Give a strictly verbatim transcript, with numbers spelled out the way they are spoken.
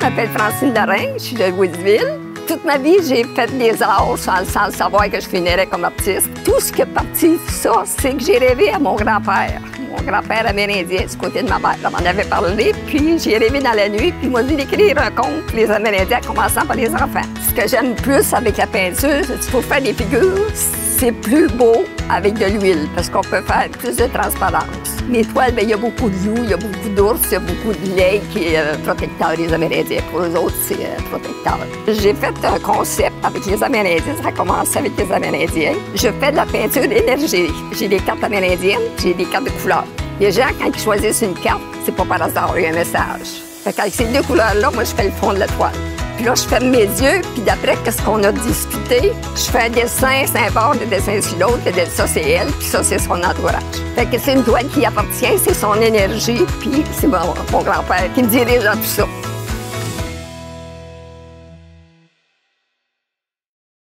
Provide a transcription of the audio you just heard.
m'appelle Francine Lorrain, je suis de Louisville. Toute ma vie, j'ai fait des arts sans, sans savoir que je finirais comme artiste. Tout ce qui est parti de ça, c'est que j'ai rêvé à mon grand-père. Mon grand-père amérindien, du côté de ma mère. On m'en avait parlé, puis j'ai rêvé dans la nuit, puis il m'a dit d'écrire un conte pour les Amérindiens, commençant par les enfants. Ce que j'aime plus avec la peinture, c'est qu'il faut faire des figures. C'est plus beau avec de l'huile, parce qu'on peut faire plus de transparence. Mes toiles, bien, il y a beaucoup de loups, il y a beaucoup d'ours, il y a beaucoup de lait qui est euh, protecteur des Amérindiens. Pour eux autres, c'est euh, protecteur. J'ai fait un concept avec les Amérindiens, ça a commencé avec les Amérindiens. Je fais de la peinture énergétique. J'ai des cartes amérindiennes, j'ai des cartes de couleurs. Les gens, quand ils choisissent une carte, c'est pas par hasard, il y a un message. Fait qu'avec ces deux couleurs-là, moi, je fais le fond de la toile. Puis là, je ferme mes yeux, puis d'après ce qu'on a discuté, je fais un dessin, c'est un bord, le dessin sur l'autre, ça, c'est elle, puis ça, c'est son entourage. Fait que c'est une toile qui appartient, c'est son énergie, puis c'est mon, mon grand-père qui me dirige dans tout ça.